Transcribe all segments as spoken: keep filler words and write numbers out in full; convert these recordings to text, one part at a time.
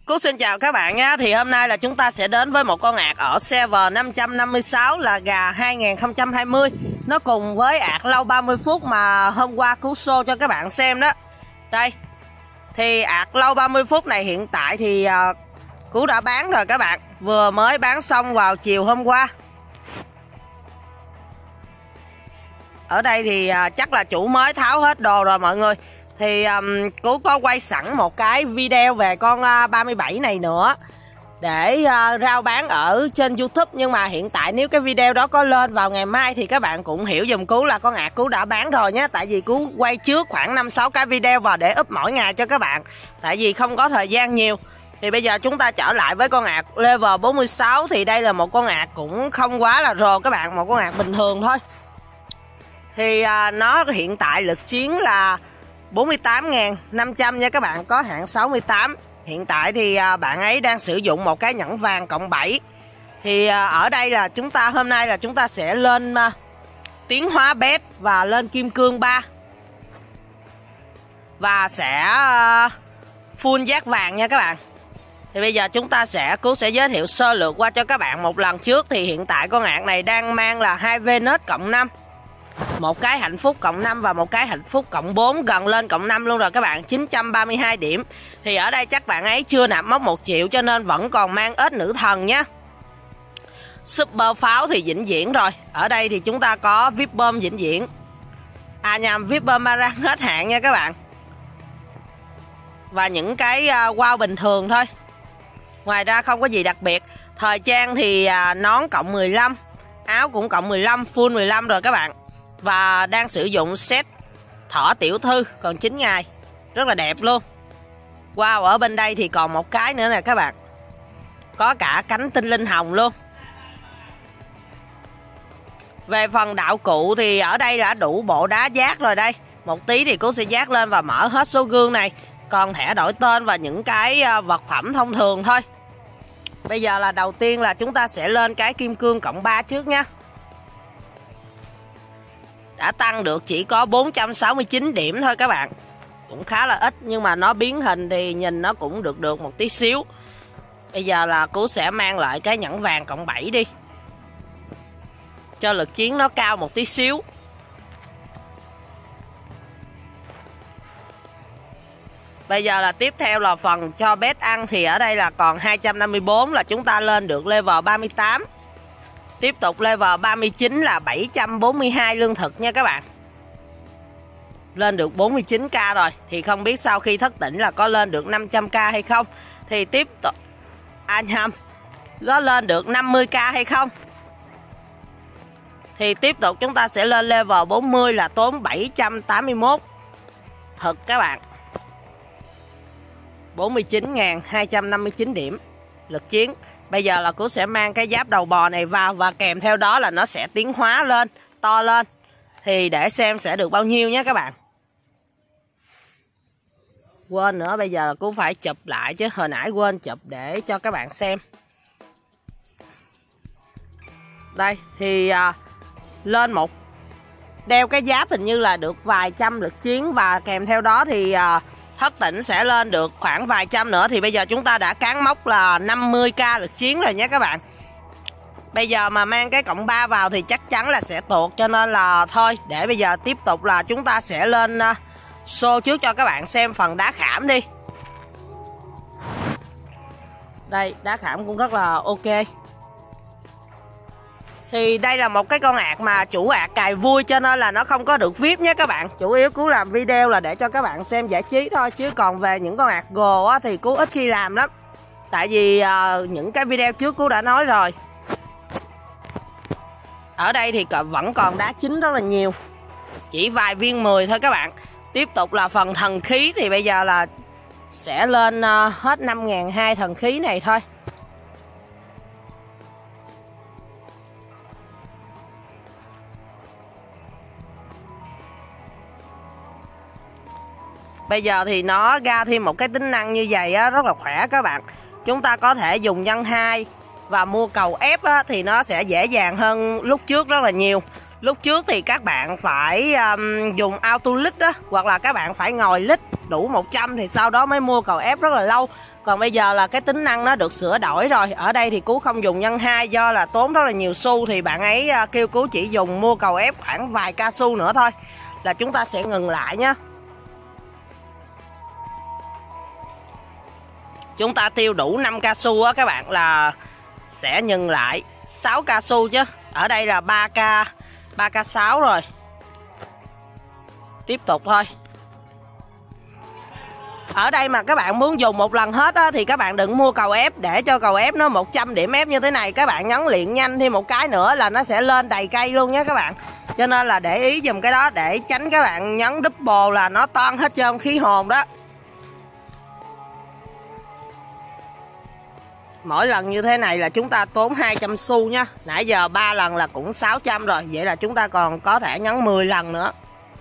Cú xin chào các bạn nhé. Thì hôm nay là chúng ta sẽ đến với một con ạc ở server năm trăm năm mươi sáu là gà hai nghìn không trăm hai mươi. Nó cùng với ạc lâu ba mươi phút mà hôm qua Cú show cho các bạn xem đó. Đây. Thì ạc lâu ba mươi phút này hiện tại thì uh, Cú đã bán rồi các bạn. Vừa mới bán xong vào chiều hôm qua. Ở đây thì uh, chắc là chủ mới tháo hết đồ rồi mọi người. Thì um, Cú có quay sẵn một cái video về con uh, ba mươi bảy này nữa để uh, rao bán ở trên YouTube. Nhưng mà hiện tại nếu cái video đó có lên vào ngày mai thì các bạn cũng hiểu dùm Cú là con ạc Cú đã bán rồi nhé. Tại vì Cú quay trước khoảng năm sáu cái video vào để up mỗi ngày cho các bạn. Tại vì không có thời gian nhiều. Thì bây giờ chúng ta trở lại với con ạc level bốn mươi sáu. Thì đây là một con ạc cũng không quá là rồ các bạn. Một con ạc bình thường thôi. Thì uh, nó hiện tại lực chiến là bốn mươi tám nghìn năm trăm nha các bạn, có hạng sáu mươi tám. Hiện tại thì à, bạn ấy đang sử dụng một cái nhẫn vàng cộng bảy. Thì à, ở đây là chúng ta hôm nay là chúng ta sẽ lên à, tiến hóa bét và lên kim cương ba. Và sẽ à, full giác vàng nha các bạn. Thì bây giờ chúng ta sẽ Cú sẽ giới thiệu sơ lược qua cho các bạn một lần trước. Thì hiện tại con ạc này đang mang là hai Venus cộng năm, một cái hạnh phúc cộng năm và một cái hạnh phúc cộng bốn, gần lên cộng năm luôn rồi các bạn, chín trăm ba mươi hai điểm. Thì ở đây chắc bạn ấy chưa nạp mốc một triệu cho nên vẫn còn mang ếch nữ thần nhé. Super pháo thì vĩnh viễn rồi. Ở đây thì chúng ta có vê i pê bom vĩnh viễn. À nhầm, vê i pê bom Maran hết hạn nha các bạn. Và những cái uh, wow bình thường thôi. Ngoài ra không có gì đặc biệt. Thời trang thì uh, nón cộng mười lăm, áo cũng cộng mười lăm, full mười lăm rồi các bạn. Và đang sử dụng set thỏ tiểu thư còn chín ngày. Rất là đẹp luôn. Wow, ở bên đây thì còn một cái nữa nè các bạn. Có cả cánh tinh linh hồng luôn. Về phần đạo cụ thì ở đây đã đủ bộ đá giác rồi đây. Một tí thì Cú sẽ giác lên và mở hết số gương này. Còn thẻ đổi tên và những cái vật phẩm thông thường thôi. Bây giờ là đầu tiên là chúng ta sẽ lên cái kim cương cộng ba trước nha. Đã tăng được chỉ có bốn trăm sáu mươi chín điểm thôi các bạn. Cũng khá là ít nhưng mà nó biến hình thì nhìn nó cũng được được một tí xíu. Bây giờ là Cú sẽ mang lại cái nhẫn vàng cộng bảy đi. Cho lực chiến nó cao một tí xíu. Bây giờ là tiếp theo là phần cho bét ăn. Thì ở đây là còn hai trăm năm mươi tư là chúng ta lên được level ba mươi tám. Tiếp tục level ba mươi chín là bảy trăm bốn mươi hai lương thực nha các bạn. Lên được bốn mươi chín k rồi. Thì không biết sau khi thất tỉnh là có lên được năm trăm k hay không. Thì tiếp tục À nhầm, nó lên được năm mươi k hay không. Thì tiếp tục chúng ta sẽ lên level bốn mươi là tốn bảy trăm tám mươi mốt thực các bạn. bốn mươi chín nghìn hai trăm năm mươi chín điểm lực chiến. Bây giờ là Cú sẽ mang cái giáp đầu bò này vào và kèm theo đó là nó sẽ tiến hóa lên, to lên. Thì để xem sẽ được bao nhiêu nhé các bạn. Quên nữa, bây giờ là Cú phải chụp lại chứ hồi nãy quên chụp để cho các bạn xem. Đây thì à, lên một đeo cái giáp hình như là được vài trăm lực chiến. Và kèm theo đó thì à, thất tỉnh sẽ lên được khoảng vài trăm nữa. Thì bây giờ chúng ta đã cán mốc là năm mươi k lực chiến rồi nhé các bạn. Bây giờ mà mang cái cộng ba vào thì chắc chắn là sẽ tuột. Cho nên là thôi, để bây giờ tiếp tục là chúng ta sẽ lên uh, show trước cho các bạn xem phần đá khảm đi. Đây, đá khảm cũng rất là ok. Thì đây là một cái con ạc mà chủ ạc cài vui cho nên là nó không có được vê i pê nhé các bạn. Chủ yếu Cú làm video là để cho các bạn xem giải trí thôi. Chứ còn về những con ạc gồ á, thì Cú ít khi làm lắm. Tại vì uh, những cái video trước Cú đã nói rồi. Ở đây thì vẫn còn đá chính rất là nhiều. Chỉ vài viên mười thôi các bạn. Tiếp tục là phần thần khí. Thì bây giờ là sẽ lên uh, hết năm nghìn hai trăm thần khí này thôi. Bây giờ thì nó ra thêm một cái tính năng như vậy á, rất là khỏe các bạn. Chúng ta có thể dùng nhân hai và mua cầu ép á, thì nó sẽ dễ dàng hơn lúc trước rất là nhiều. Lúc trước thì các bạn phải um, dùng auto lít đó, hoặc là các bạn phải ngồi lít đủ một trăm thì sau đó mới mua cầu ép rất là lâu. Còn bây giờ là cái tính năng nó được sửa đổi rồi. Ở đây thì Cú không dùng nhân hai do là tốn rất là nhiều xu, thì bạn ấy uh, kêu Cú chỉ dùng mua cầu ép khoảng vài ca xu nữa thôi là chúng ta sẽ ngừng lại nhé. Chúng ta tiêu đủ năm ca xu á các bạn là sẽ ngừng lại sáu ca xu chứ. Ở đây là ba ca ba ca sáu rồi. Tiếp tục thôi. Ở đây mà các bạn muốn dùng một lần hết á, thì các bạn đừng mua cầu ép, để cho cầu ép nó một trăm điểm ép như thế này. Các bạn nhấn luyện nhanh thêm một cái nữa là nó sẽ lên đầy cây luôn nhé các bạn. Cho nên là để ý dùm cái đó, để tránh các bạn nhấn double là nó toan hết trơn khí hồn đó. Mỗi lần như thế này là chúng ta tốn hai trăm xu nha. Nãy giờ ba lần là cũng sáu trăm rồi. Vậy là chúng ta còn có thể nhấn mười lần nữa.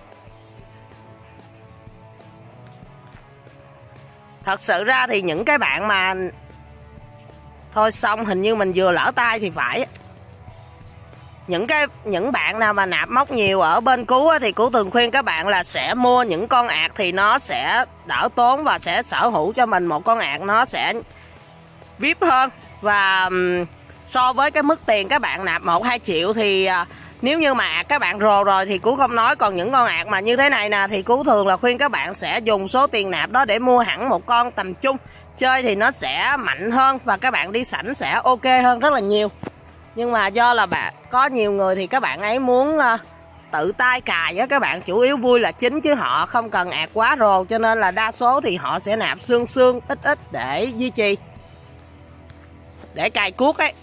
Thật sự ra thì những cái bạn mà... Thôi xong, hình như mình vừa lỡ tay thì phải. Những cái những bạn nào mà nạp mốc nhiều ở bên Cú á, thì Cú thường khuyên các bạn là sẽ mua những con ạc thì nó sẽ đỡ tốn, và sẽ sở hữu cho mình một con ạc nó sẽ vi ai pi hơn. Và um, so với cái mức tiền các bạn nạp một hai triệu thì uh, nếu như mà ạc các bạn rồ rồi thì Cú không nói. Còn những con ạc mà như thế này nè thì Cú thường là khuyên các bạn sẽ dùng số tiền nạp đó để mua hẳn một con tầm trung. Chơi thì nó sẽ mạnh hơn và các bạn đi sảnh sẽ ok hơn rất là nhiều. Nhưng mà do là bạn có nhiều người thì các bạn ấy muốn uh, tự tay cài á các bạn, chủ yếu vui là chính chứ họ không cần ạc quá rồ, cho nên là đa số thì họ sẽ nạp xương xương ít ít để duy trì, để cài cuốc ấy.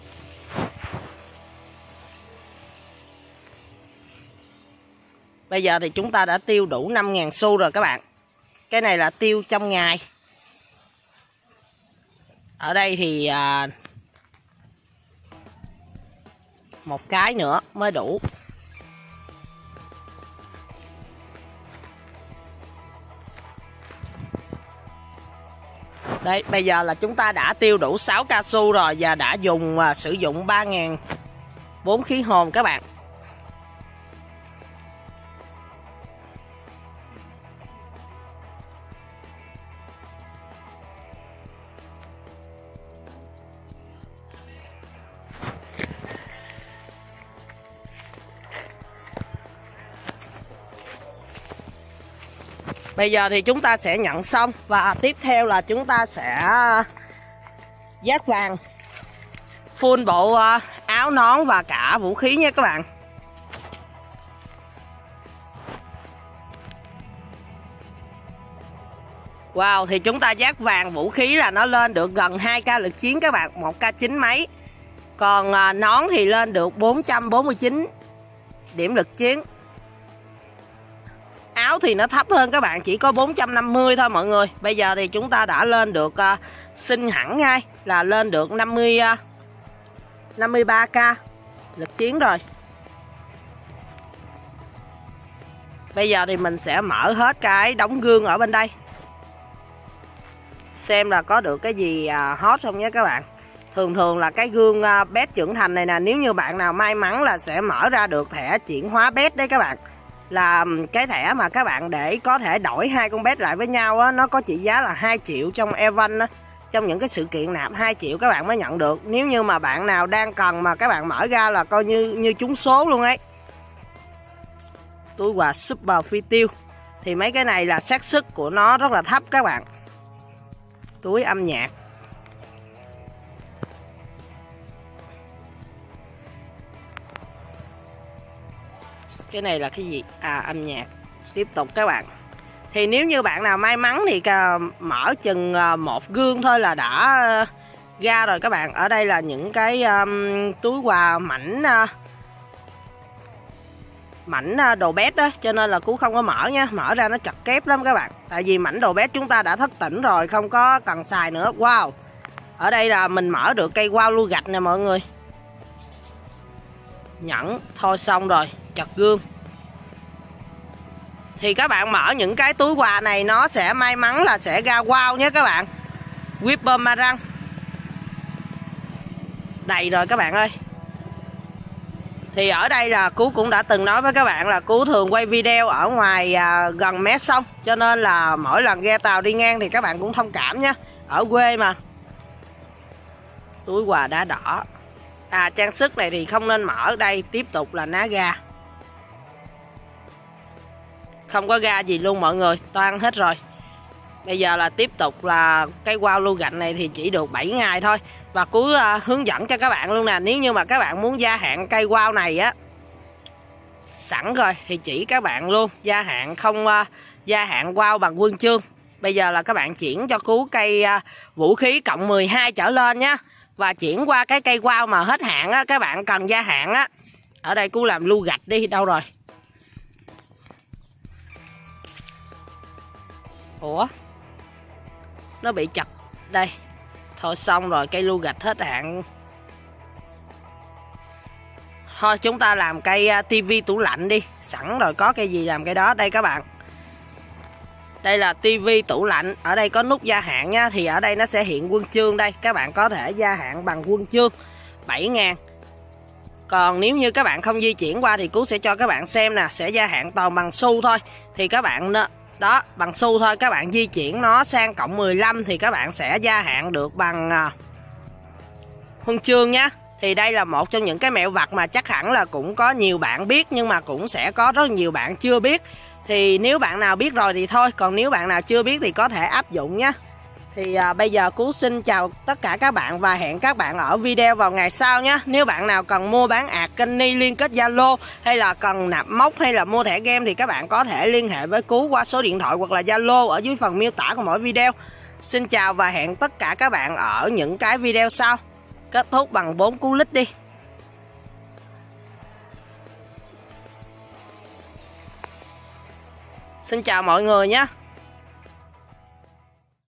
Bây giờ thì chúng ta đã tiêu đủ năm nghìn xu rồi các bạn. Cái này là tiêu trong ngày. Ở đây thì à, một cái nữa mới đủ. Đây, bây giờ là chúng ta đã tiêu đủ sáu ca xu rồi và đã dùng uh, sử dụng ba nghìn bốn khí hồn các bạn. Bây giờ thì chúng ta sẽ nhận xong và tiếp theo là chúng ta sẽ vác vàng full bộ áo nón và cả vũ khí nha các bạn. Wow, thì chúng ta vác vàng vũ khí là nó lên được gần hai ca lực chiến các bạn, một ca chín mấy. Còn nón thì lên được bốn trăm bốn mươi chín điểm lực chiến. Áo thì nó thấp hơn các bạn, chỉ có bốn trăm năm mươi thôi mọi người. Bây giờ thì chúng ta đã lên được uh, xin hẳn ngay là lên được năm mươi, uh, năm mươi ba ca lực chiến rồi. Bây giờ thì mình sẽ mở hết cái đống gương ở bên đây, xem là có được cái gì uh, hot không nhé các bạn. Thường thường là cái gương uh, pet trưởng thành này nè, nếu như bạn nào may mắn là sẽ mở ra được thẻ chuyển hóa pet đấy các bạn. Là cái thẻ mà các bạn để có thể đổi hai con pet lại với nhau á, nó có trị giá là hai triệu trong event á. Trong những cái sự kiện nạp hai triệu các bạn mới nhận được. Nếu như mà bạn nào đang cần mà các bạn mở ra là coi như như trúng số luôn ấy. Túi quà super phi tiêu. Thì mấy cái này là xác suất của nó rất là thấp các bạn. Túi âm nhạc. Cái này là cái gì? À, âm nhạc. Tiếp tục các bạn. Thì nếu như bạn nào may mắn thì mở chừng một gương thôi là đã ra rồi các bạn. Ở đây là những cái um, túi quà mảnh uh, mảnh đồ bét đó, cho nên là Cú không có mở nha. Mở ra nó chật kép lắm các bạn. Tại vì mảnh đồ bét chúng ta đã thức tỉnh rồi, không có cần xài nữa. Wow. Ở đây là mình mở được cây wow lưu gạch nè mọi người. Nhẫn. Thôi xong rồi, chật gương. Thì các bạn mở những cái túi quà này nó sẽ may mắn là sẽ ra wow nhé các bạn. Whipper Marang. Đầy rồi các bạn ơi. Thì ở đây là Cú cũng đã từng nói với các bạn là Cú thường quay video ở ngoài à, gần mé sông, cho nên là mỗi lần ghe tàu đi ngang thì các bạn cũng thông cảm nhé, ở quê mà. Túi quà đá đỏ. À, trang sức này thì không nên mở. Đây tiếp tục là ná ga, không có ga gì luôn mọi người, toan hết rồi. Bây giờ là tiếp tục là cây wow lưu gạch này thì chỉ được bảy ngày thôi. Và Cú uh, hướng dẫn cho các bạn luôn nè. Nếu như mà các bạn muốn gia hạn cây wow này á sẵn rồi thì chỉ các bạn luôn. Gia hạn không uh, gia hạn wow bằng quân chương. Bây giờ là các bạn chuyển cho Cú cây uh, vũ khí cộng mười hai trở lên nhé. Và chuyển qua cái cây wow mà hết hạn á, các bạn cần gia hạn á. Ở đây Cú làm lưu gạch đi, đâu rồi? Ủa? Nó bị chật đây. Thôi xong rồi, cây lưu gạch hết hạn. Thôi chúng ta làm cây tivi tủ lạnh đi. Sẵn rồi, có cây gì làm cây đó. Đây các bạn, đây là tivi tủ lạnh. Ở đây có nút gia hạn nha. Thì ở đây nó sẽ hiện quân chương đây. Các bạn có thể gia hạn bằng quân chương bảy ngàn. Còn nếu như các bạn không di chuyển qua thì Cú sẽ cho các bạn xem nè. Sẽ gia hạn toàn bằng xu thôi. Thì các bạn đó, bằng xu thôi. Các bạn di chuyển nó sang cộng mười lăm thì các bạn sẽ gia hạn được bằng uh, huân chương nhé. Thì đây là một trong những cái mẹo vặt mà chắc hẳn là cũng có nhiều bạn biết, nhưng mà cũng sẽ có rất nhiều bạn chưa biết. Thì nếu bạn nào biết rồi thì thôi, còn nếu bạn nào chưa biết thì có thể áp dụng nhé. Thì à, bây giờ Cú xin chào tất cả các bạn và hẹn các bạn ở video vào ngày sau nhé. Nếu bạn nào cần mua bán ạc kênh ni liên kết Zalo, hay là cần nạp mốc, hay là mua thẻ game thì các bạn có thể liên hệ với Cú qua số điện thoại hoặc là Zalo ở dưới phần miêu tả của mỗi video. Xin chào và hẹn tất cả các bạn ở những cái video sau. Kết thúc bằng bốn cú lít đi. Xin chào mọi người nhé.